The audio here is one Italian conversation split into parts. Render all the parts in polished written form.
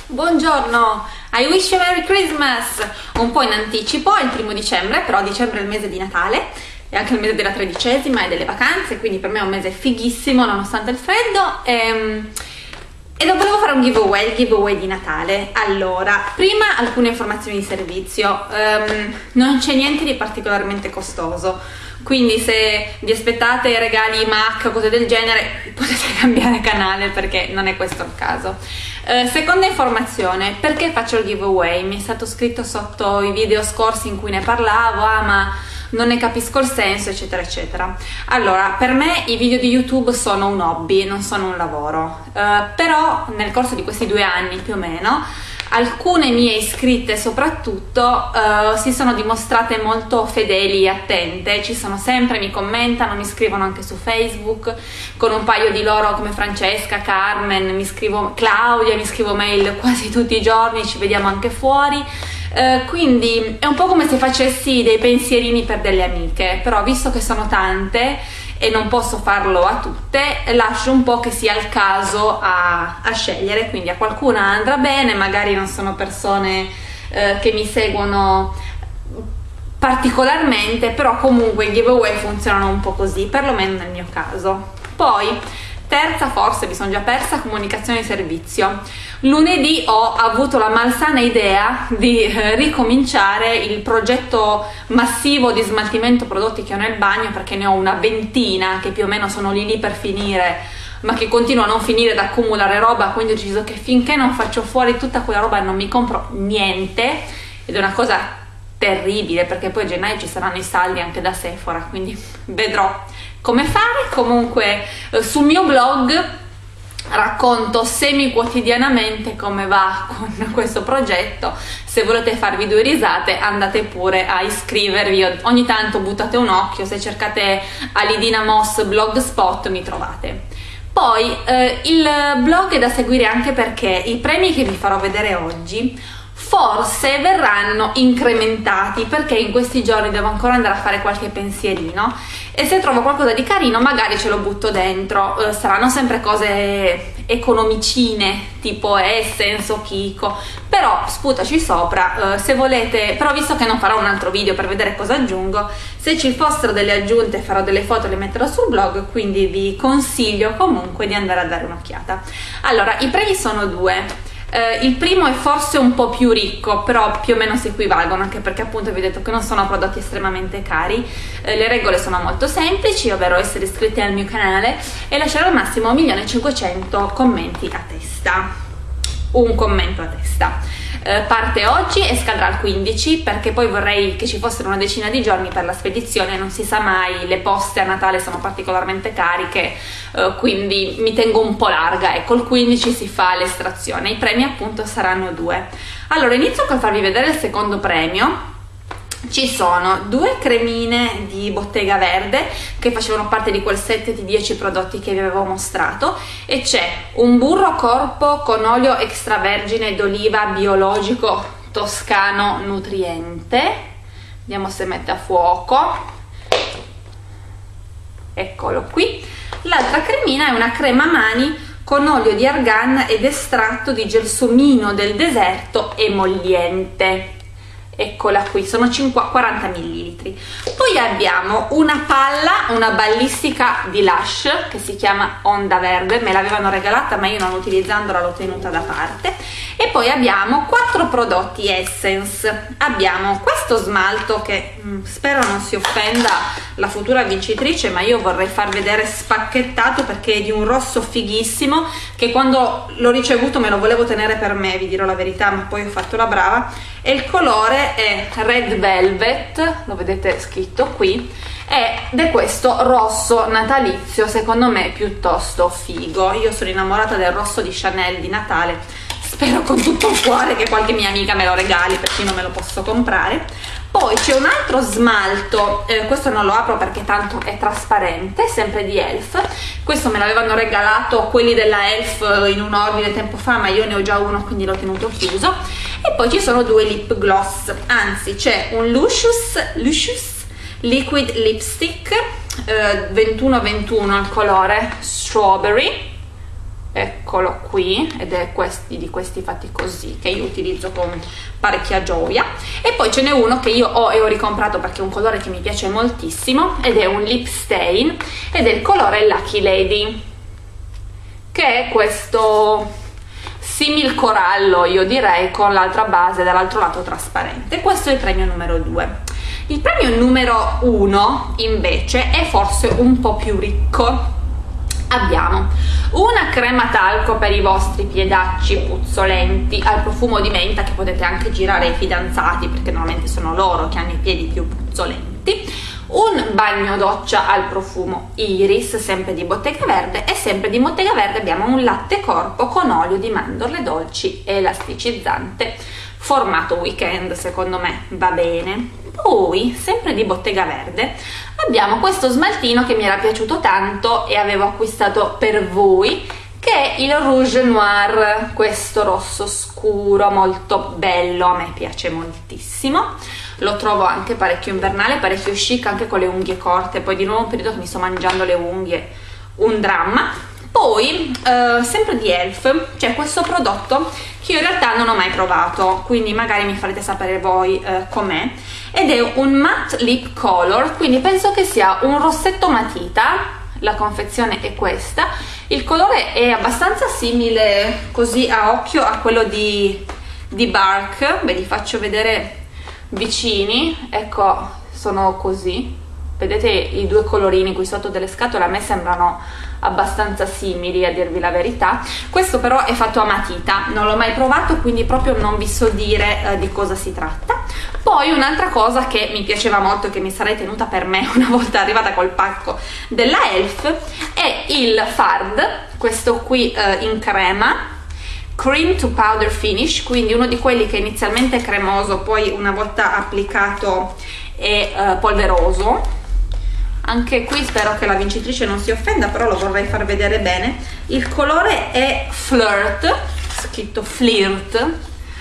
Buongiorno, I wish you a Merry Christmas! Un po' in anticipo, è il 1° dicembre, però dicembre è il mese di Natale, è anche il mese della 13ª e delle vacanze, quindi per me è un mese fighissimo nonostante il freddo. E volevo fare un giveaway, il giveaway di Natale. Allora, prima alcune informazioni di servizio. Non c'è niente di particolarmente costoso, quindi se vi aspettate regali Mac o cose del genere potete cambiare canale perché non è questo il caso. Seconda informazione, perché faccio il giveaway? Mi è stato scritto sotto i video scorsi in cui ne parlavo, ma non ne capisco il senso, eccetera eccetera. Allora, per me i video di YouTube sono un hobby, non sono un lavoro, però nel corso di questi 2 anni più o meno alcune mie iscritte soprattutto si sono dimostrate molto fedeli e attente, ci sono sempre, mi commentano, mi scrivono anche su Facebook, con un paio di loro come Francesca, Carmen, Claudia, mi scrivo mail quasi tutti i giorni, ci vediamo anche fuori. Quindi è un po' come se facessi dei pensierini per delle amiche, però visto che sono tante e non posso farlo a tutte, lascio un po' che sia il caso a scegliere, quindi a qualcuna andrà bene, magari non sono persone che mi seguono particolarmente, però comunque i giveaway funzionano un po' così, perlomeno nel mio caso. Poi terza, forse mi sono già persa, comunicazione di servizio. Lunedì ho avuto la malsana idea di ricominciare il progetto massivo di smaltimento prodotti che ho nel bagno, perché ne ho una ventina che più o meno sono lì per finire, ma che continuo a non finire, ad accumulare roba, quindi ho deciso che finché non faccio fuori tutta quella roba non mi compro niente, ed è una cosa terribile perché poi a gennaio ci saranno i saldi anche da Sephora, quindi vedrò come fare. Comunque sul mio blog racconto semi quotidianamente come va con questo progetto. Se volete farvi 2 risate andate pure a iscrivervi, ogni tanto buttate un occhio, se cercate Alidina Moss Blogspot mi trovate. Poi il blog è da seguire anche perché i premi che vi farò vedere oggi forse verranno incrementati, perché in questi giorni devo ancora andare a fare qualche pensierino e se trovo qualcosa di carino magari ce lo butto dentro. Saranno sempre cose economicine tipo Essence o Kiko, però sputaci sopra se volete. Però visto che non farò un altro video per vedere cosa aggiungo, se ci fossero delle aggiunte farò delle foto e le metterò sul blog, quindi vi consiglio comunque di andare a dare un'occhiata. Allora, i premi sono 2. Il primo è forse un po' più ricco, però più o meno si equivalgono, anche perché appunto vi ho detto che non sono prodotti estremamente cari. Le regole sono molto semplici, ovvero essere iscritti al mio canale e lasciare al massimo 1.500.000 commenti a testa, un commento a testa. Parte oggi e scadrà il 15, perché poi vorrei che ci fossero una decina di giorni per la spedizione, non si sa mai, le poste a Natale sono particolarmente cariche, quindi mi tengo un po' larga. Ecco, il 15 si fa l'estrazione. I premi appunto saranno 2. Allora inizio col farvi vedere il secondo premio. Ci sono 2 cremine di Bottega Verde che facevano parte di quel set di 10 prodotti che vi avevo mostrato, e c'è un burro corpo con olio extravergine d'oliva biologico toscano nutriente. Vediamo se mette a fuoco. Eccolo qui. L'altra cremina è una crema mani con olio di argan ed estratto di gelsomino del deserto emolliente. Eccola qui, sono 40 ml. Poi abbiamo una palla, una ballistica di Lush che si chiama Onda Verde, me l'avevano regalata ma io non utilizzandola l'ho tenuta da parte. E poi abbiamo 4 prodotti Essence. Abbiamo questo smalto che spero non si offenda la futura vincitrice, ma io vorrei far vedere spacchettato perché è di un rosso fighissimo, che quando l'ho ricevuto me lo volevo tenere per me, vi dirò la verità, ma poi ho fatto la brava. E il colore è Red Velvet, lo vedete scritto qui, ed è questo rosso natalizio, secondo me piuttosto figo. Io sono innamorata del rosso di Chanel di Natale, spero con tutto il cuore che qualche mia amica me lo regali, perché non me lo posso comprare. Poi c'è un altro smalto, questo non lo apro perché tanto è trasparente, sempre di Elf. Questo me l'avevano regalato quelli della Elf in un ordine tempo fa, ma io ne ho già uno, quindi l'ho tenuto chiuso. E poi ci sono 2 lip gloss, anzi c'è un Luscious Liquid Lipstick 21-21 il colore Strawberry, eccolo qui, ed è di questi fatti così, che io utilizzo con parecchia gioia. E poi ce n'è uno che io ho e ho ricomprato perché è un colore che mi piace moltissimo, ed è un lip stain, ed è il colore Lucky Lady, che è questo simil corallo, io direi, con l'altra base dall'altro lato trasparente. Questo è il premio numero 2. Il premio numero 1 invece è forse un po' più ricco. Abbiamo una crema talco per i vostri piedacci puzzolenti al profumo di menta, che potete anche girare ai fidanzati perché normalmente sono loro che hanno i piedi più puzzolenti, un bagno doccia al profumo iris, sempre di Bottega Verde, e sempre di Bottega Verde abbiamo un latte corpo con olio di mandorle dolci elasticizzante, formato weekend, secondo me va bene. Poi, sempre di Bottega Verde, abbiamo questo smaltino che mi era piaciuto tanto e avevo acquistato per voi, che è il Rouge Noir, questo rosso scuro molto bello, a me piace moltissimo, lo trovo anche parecchio invernale, parecchio chic, anche con le unghie corte. Poi di nuovo un periodo che mi sto mangiando le unghie, un dramma. Poi sempre di Elf c'è questo prodotto che io in realtà non ho mai provato, quindi magari mi farete sapere voi com'è, ed è un matte lip color, quindi penso che sia un rossetto matita. La confezione è questa, il colore è abbastanza simile così a occhio a quello di Bark. Ve li faccio vedere vicini, ecco, sono così, vedete i due colorini qui sotto delle scatole, a me sembrano abbastanza simili, a dirvi la verità. Questo però è fatto a matita, non l'ho mai provato, quindi proprio non vi so dire di cosa si tratta. Poi un'altra cosa che mi piaceva molto e che mi sarei tenuta per me una volta arrivata col pacco della Elf è il Fard, questo qui in crema, cream to powder finish, quindi uno di quelli che inizialmente è cremoso, poi una volta applicato è polveroso. Anche qui spero che la vincitrice non si offenda, però lo vorrei far vedere bene. Il colore è Flirt, scritto Flirt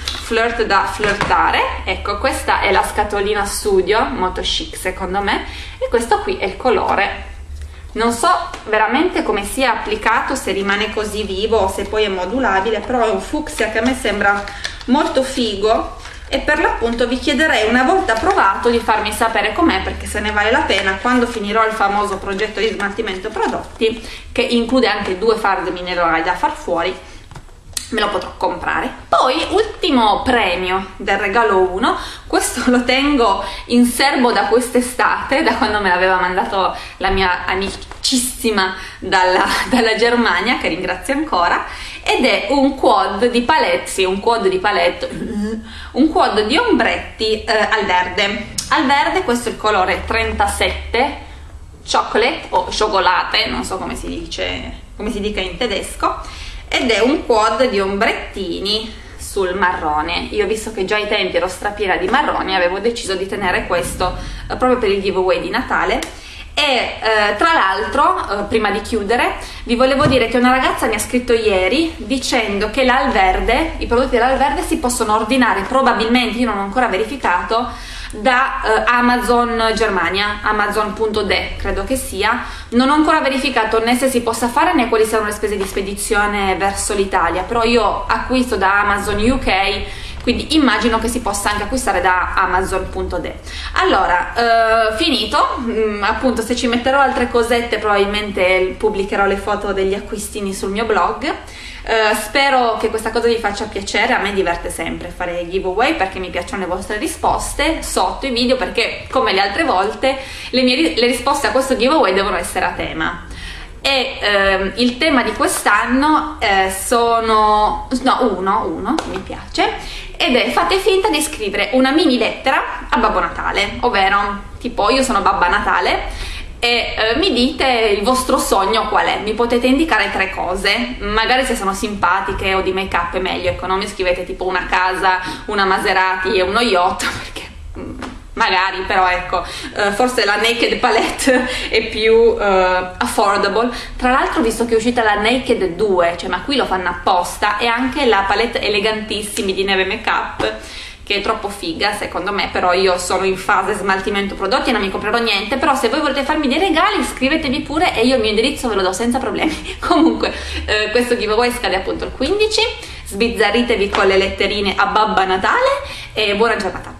da flirtare. Ecco, questa è la scatolina studio, molto chic secondo me, e questo qui è il colore. Non so veramente come sia applicato, se rimane così vivo o se poi è modulabile, però è un fucsia che a me sembra molto figo, e per l'appunto vi chiederei, una volta provato, di farmi sapere com'è, perché se ne vale la pena quando finirò il famoso progetto di smaltimento prodotti, che include anche 2 fard minerali da far fuori, me lo potrò comprare. Poi ultimo premio del regalo 1, questo lo tengo in serbo da quest'estate, da quando me l'aveva mandato la mia amicissima dalla Germania, che ringrazio ancora, ed è un quad di palette, sì, un quad di palette, un quad di ombretti al verde. Questo è il colore 37 chocolate o cioccolate, non so come si dica in tedesco, ed è un quad di ombrettini sul marrone. Io, visto che già ai tempi ero strapiena di marroni, avevo deciso di tenere questo proprio per il giveaway di Natale. E tra l'altro, prima di chiudere, vi volevo dire che una ragazza mi ha scritto ieri dicendo che l'Alverde, i prodotti dell'Alverde si possono ordinare probabilmente, io non ho ancora verificato, da Amazon Germania, amazon.de credo che sia. Non ho ancora verificato né se si possa fare né quali siano le spese di spedizione verso l'Italia, però io acquisto da Amazon UK, quindi immagino che si possa anche acquistare da amazon.de. Allora, finito, appunto, se ci metterò altre cosette probabilmente pubblicherò le foto degli acquistini sul mio blog. Spero che questa cosa vi faccia piacere, a me diverte sempre fare giveaway perché mi piacciono le vostre risposte sotto i video, perché come le altre volte le risposte a questo giveaway devono essere a tema. E il tema di quest'anno sono uno mi piace, ed è: fate finta di scrivere una mini lettera a Babbo Natale, ovvero tipo io sono Babba Natale e mi dite il vostro sogno qual è. Mi potete indicare 3 cose, magari se sono simpatiche o di make up è meglio, ecco, non mi scrivete tipo una casa, una Maserati e uno yacht, perché magari, però ecco, forse la Naked Palette è più affordable. Tra l'altro, visto che è uscita la Naked 2, cioè, ma qui lo fanno apposta, e anche la palette Elegantissimi di Neve Makeup, che è troppo figa secondo me, però io sono in fase smaltimento prodotti e non mi comprerò niente, però se voi volete farmi dei regali scrivetevi pure e io il mio indirizzo ve lo do senza problemi. Comunque questo giveaway scade appunto il 15, sbizzarritevi con le letterine a Babbo Natale e buona giornata.